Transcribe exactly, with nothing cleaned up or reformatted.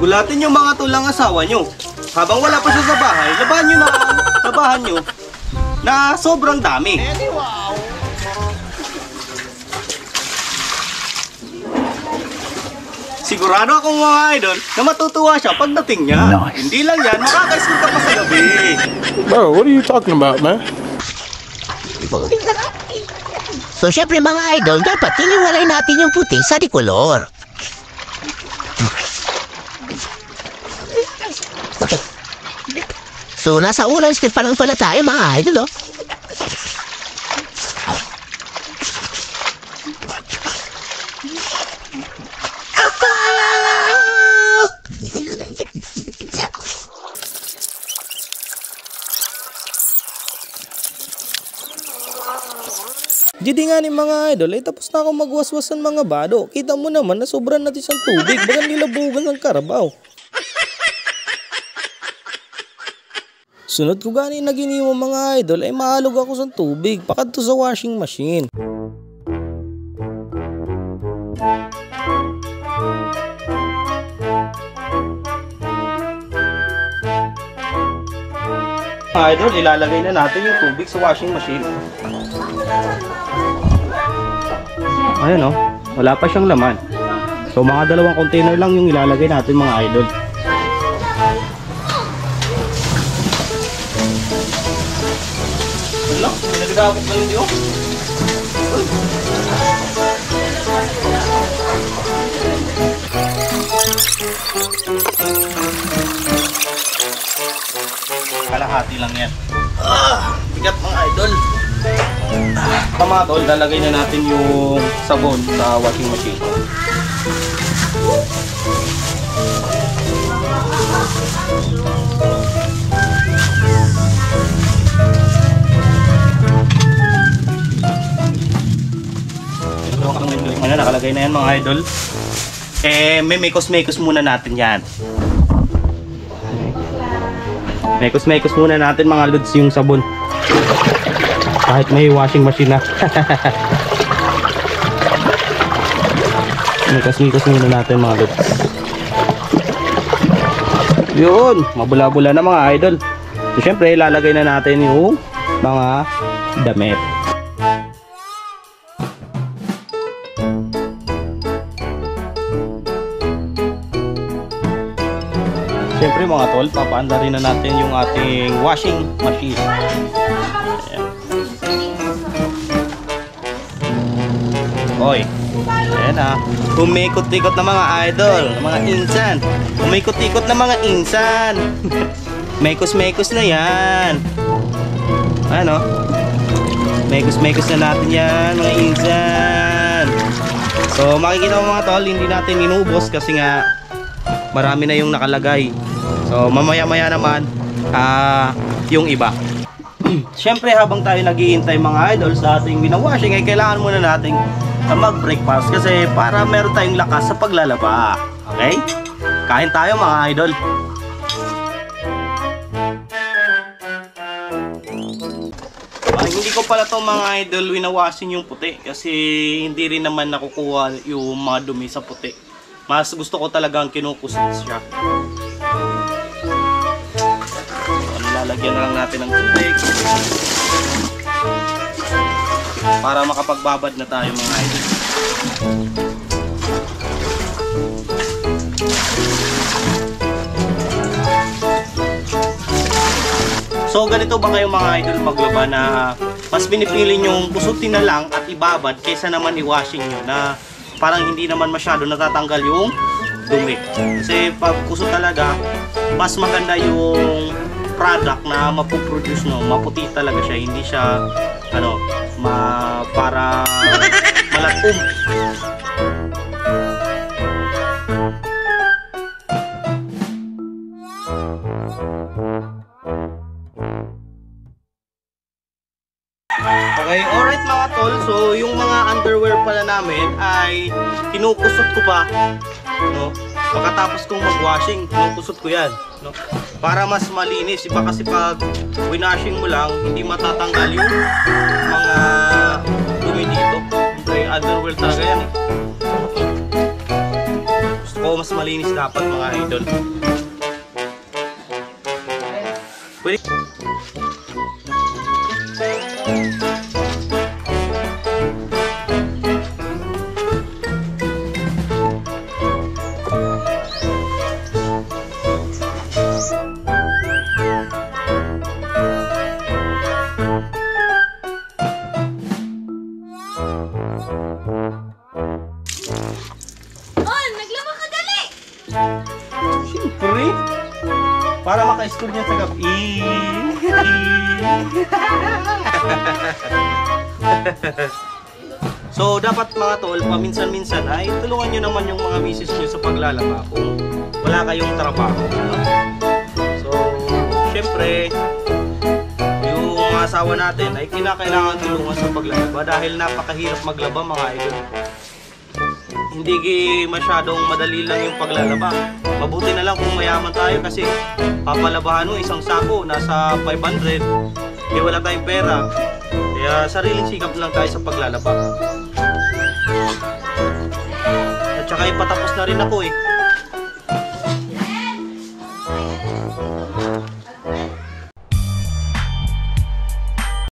Gulatin yung mga tulang asawa nyo. Habang wala pa siya sa bahay, labahan nyo na ang labahan nyo na sobrang dami. Sigurado akong mga idol na matutuwa siya pagdating niya. Nice. Hindi lang yan, makakaisip ka pa sa gabi. Bro, what are you talking about, man? So, syempre mga idol, dapat hiniwalay natin yung puti sa dikolor. So, nasa orange strip pa lang pala tayo mga idol, oh. Jadi nga ni mga idol, ay tapos na akong magwaswasan mga bado. Kita mo naman na sobrang natin siyang tubig, bagang nilabugan ng karabaw. Sunod ko gani na giniwa mga idol, ay mahalog ako sa tubig, pakadto sa washing machine. Mga idol, ilalagay na natin yung tubig sa washing machine. Ayun oh, wala pa siyang laman. So mga dalawang container lang yung ilalagay natin mga idol. Wala, pinagdagapot na yun yun. Kalahati lang yan. Ah, bigat mga idol. Ah, mga tol, lalagay na natin yung sabon sa washing machine. Ano, nakalagay na yan mga idol. Eh, may mekos-mekos muna natin yan. Mekos-mekos muna natin mga lods yung sabon. Kahit may washing machine na. Mekos-mekos muna natin mga lods. Yun, mabula-bula na mga idol. So syempre, ilalagay na natin yung mga damit. Siyempre mga tol, papaanda rin na natin yung ating washing machine. Ayan. Oy, ayan ha. Umikot-ikot na mga idol, mga insan. Umikot-ikot na mga insan. Mekos-mekos na yan. Ano? Mekos-mekos na natin yan mga insan. So makikita mo mga tol, hindi natin inubos kasi nga marami na yung nakalagay. So mamaya-maya naman uh, yung iba. Siyempre habang tayo naghihintay mga idol sa ating winawashing ay kailangan muna nating uh, mag-breakfast kasi para meron tayong lakas sa paglalaba. Okay? Kain tayo mga idol. Uh, hindi ko pala to mga idol winawashing yung puti kasi hindi rin naman nakukuha yung mga dumi sa puti. Mas gusto ko talagang kinukusot siya. So, lalagyan na lang natin ng tubig para makapagbabad na tayo mga idol. So ganito ba kayo mga idol maglaba na mas pinipili nyong kusutin na lang at ibabad kaysa naman i-washing nyo na parang hindi naman masyado natatanggal yung dumi. Kasi pag kusot talaga, mas maganda yung product na mapuproduce, no? Maputi talaga siya, hindi siya ano, ma para malatom. Okay, alright mga tol. So, yung mga underwear pala namin ay kinukusot ko pa, no? Pagkatapos kong mag-washing, kinukusot ko yan, no? Para mas malinis. Iba kasi pag winashing mo lang, hindi matatanggal yung mga dumi dito. Ay, underwear talaga yan, eh. Gusto ko mas malinis dapat mga idol. Pwede. On, naglaba ka gali! Siyempre. Para maka-score niya sa gabi. So, dapat mga tol, paminsan-minsan ay tulungan nyo naman yung mga misis nyo sa paglalaba kung wala kayong trabaho. No? So, syempre, yung mga asawa natin ay kinakailangan tulungan sa paglalaba dahil napakahirap maglaba mga idol. Hindi masyadong madali lang yung paglalaba. Mabuti na lang kung mayaman tayo kasi papalabahan mo isang sako nasa five hundred. Eh wala tayong pera. Kaya sariling sikap lang tayo sa paglalaba. At saka ipatapos na rin ako eh.